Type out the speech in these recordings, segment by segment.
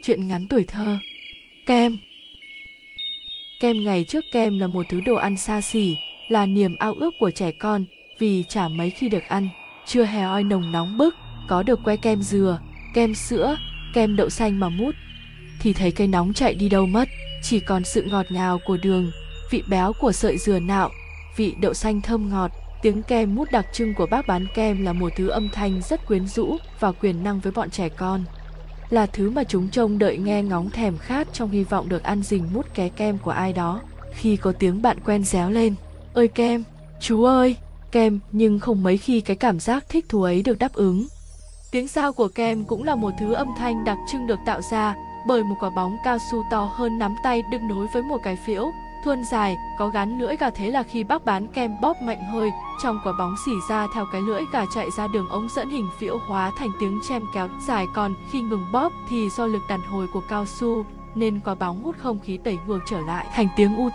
Truyện ngắn tuổi thơ. Kem. Kem ngày trước kem là một thứ đồ ăn xa xỉ, là niềm ao ước của trẻ con vì chả mấy khi được ăn. Trưa hè oi nồng nóng bức, có được que kem dừa, kem sữa, kem đậu xanh mà mút thì thấy cái nóng chạy đi đâu mất, chỉ còn sự ngọt ngào của đường, vị béo của sợi dừa nạo, vị đậu xanh thơm ngọt. Tiếng kem mút đặc trưng của bác bán kem là một thứ âm thanh rất quyến rũ và quyền năng với bọn trẻ con, là thứ mà chúng trông đợi nghe ngóng thèm khát trong hy vọng được ăn rình mút ké kem của ai đó. Khi có tiếng bạn quen réo lên, ơi kem, chú ơi, kem, nhưng không mấy khi cái cảm giác thích thú ấy được đáp ứng. Tiếng sao của kem cũng là một thứ âm thanh đặc trưng được tạo ra bởi một quả bóng cao su to hơn nắm tay được nối với một cái phễu thuôn dài có gắn lưỡi gà. Thế là khi bác bán kem bóp mạnh hơi, trong quả bóng xỉ ra theo cái lưỡi gà chạy ra đường ống dẫn hình phễu hóa thành tiếng chém kéo dài. Còn khi ngừng bóp thì do lực đàn hồi của cao su nên quả bóng hút không khí đẩy ngược trở lại thành tiếng UT,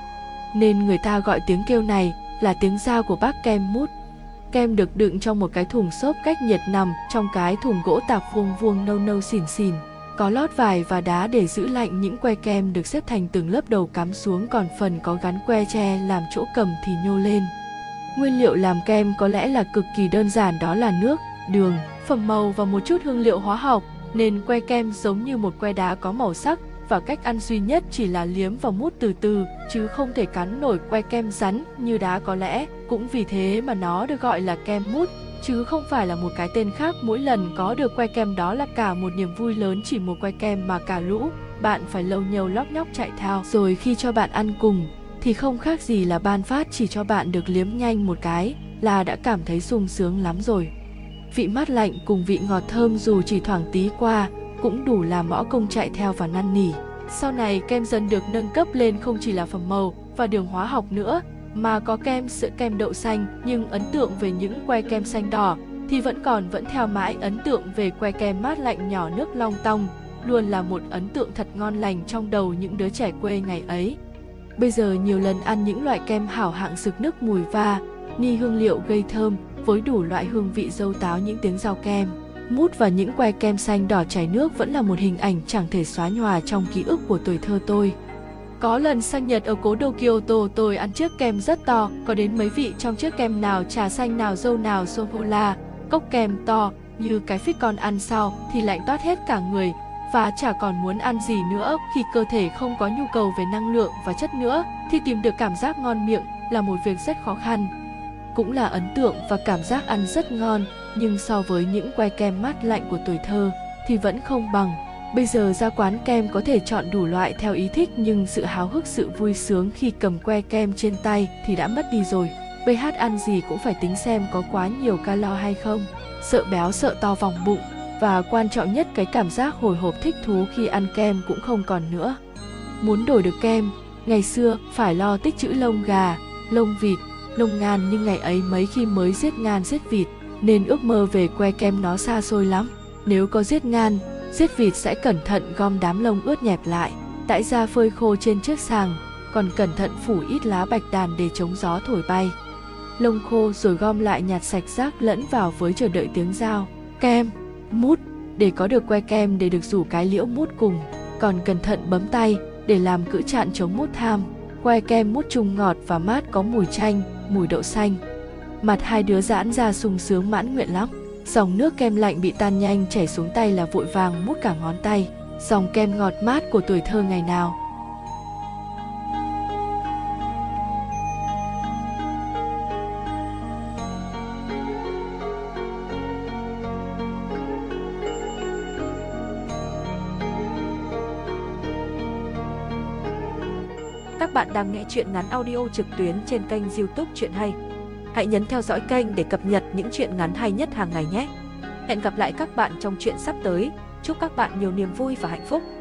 nên người ta gọi tiếng kêu này là tiếng giao của bác kem mút. Kem được đựng trong một cái thùng xốp cách nhiệt nằm trong cái thùng gỗ tạp vuông vuông nâu nâu xỉn xỉn, có lót vải và đá để giữ lạnh. Những que kem được xếp thành từng lớp đầu cắm xuống, còn phần có gắn que tre làm chỗ cầm thì nhô lên. Nguyên liệu làm kem có lẽ là cực kỳ đơn giản, đó là nước, đường, phẩm màu và một chút hương liệu hóa học, nên que kem giống như một que đá có màu sắc, và cách ăn duy nhất chỉ là liếm và mút từ từ, chứ không thể cắn nổi que kem rắn như đá. Có lẽ cũng vì thế mà nó được gọi là kem mút, chứ không phải là một cái tên khác. Mỗi lần có được que kem đó là cả một niềm vui lớn. Chỉ một que kem mà cả lũ bạn phải lâu nhầu lóc nhóc chạy theo, rồi khi cho bạn ăn cùng thì không khác gì là ban phát. Chỉ cho bạn được liếm nhanh một cái là đã cảm thấy sung sướng lắm rồi. Vị mát lạnh cùng vị ngọt thơm dù chỉ thoảng tí qua cũng đủ làm mõ công chạy theo và năn nỉ. Sau này kem dần được nâng cấp lên không chỉ là phẩm màu và đường hóa học nữa, mà có kem sữa, kem đậu xanh. Nhưng ấn tượng về những que kem xanh đỏ thì vẫn theo mãi. Ấn tượng về que kem mát lạnh nhỏ nước long tong luôn là một ấn tượng thật ngon lành trong đầu những đứa trẻ quê ngày ấy. Bây giờ nhiều lần ăn những loại kem hảo hạng sực nức mùi va ni hương liệu gây thơm với đủ loại hương vị dâu táo, những tiếng rau kem mút và những que kem xanh đỏ chảy nước vẫn là một hình ảnh chẳng thể xóa nhòa trong ký ức của tuổi thơ tôi. Có lần sinh nhật ở cố đô Kyoto, tôi ăn chiếc kem rất to, có đến mấy vị trong chiếc kem, nào trà xanh, nào dâu, nào sô-cô-la. Cốc kem to như cái phích con ăn sau thì lạnh toát hết cả người và chả còn muốn ăn gì nữa. Khi cơ thể không có nhu cầu về năng lượng và chất nữa thì tìm được cảm giác ngon miệng là một việc rất khó khăn. Cũng là ấn tượng và cảm giác ăn rất ngon, nhưng so với những que kem mát lạnh của tuổi thơ thì vẫn không bằng. Bây giờ ra quán kem có thể chọn đủ loại theo ý thích, nhưng sự háo hức, sự vui sướng khi cầm que kem trên tay thì đã mất đi rồi. BH ăn gì cũng phải tính xem có quá nhiều calo hay không, sợ béo sợ to vòng bụng, và quan trọng nhất cái cảm giác hồi hộp thích thú khi ăn kem cũng không còn nữa. Muốn đổi được kem, ngày xưa phải lo tích trữ lông gà, lông vịt, lông ngan, nhưng ngày ấy mấy khi mới giết ngan giết vịt nên ước mơ về que kem nó xa xôi lắm. Nếu có giết ngan, giết vịt sẽ cẩn thận gom đám lông ướt nhẹp lại, đãi ra phơi khô trên chiếc sàng, còn cẩn thận phủ ít lá bạch đàn để chống gió thổi bay lông khô, rồi gom lại nhặt sạch rác lẫn vào với chờ đợi tiếng dao kem mút. Để có được que kem để được rủ cái liễu mút cùng, còn cẩn thận bấm tay để làm cữ chạn chống mút tham. Que kem mút chung ngọt và mát, có mùi chanh, mùi đậu xanh. Mặt hai đứa giãn ra sung sướng mãn nguyện lắm. Dòng nước kem lạnh bị tan nhanh chảy xuống tay là vội vàng mút cả ngón tay. Dòng kem ngọt mát của tuổi thơ ngày nào. Các bạn đang nghe truyện ngắn audio trực tuyến trên kênh YouTube Truyện Hay. Hãy nhấn theo dõi kênh để cập nhật những truyện ngắn hay nhất hàng ngày nhé. Hẹn gặp lại các bạn trong truyện sắp tới. Chúc các bạn nhiều niềm vui và hạnh phúc.